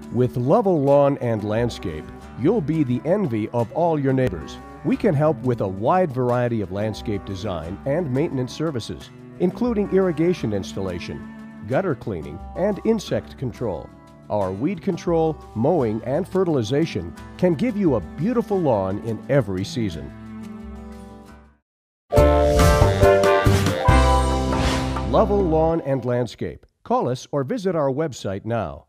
With Lovell Lawn and Landscape, you'll be the envy of all your neighbors. We can help with a wide variety of landscape design and maintenance services, including irrigation installation, gutter cleaning, and insect control. Our weed control, mowing, and fertilization can give you a beautiful lawn in every season. Lovell Lawn and Landscape. Call us or visit our website now.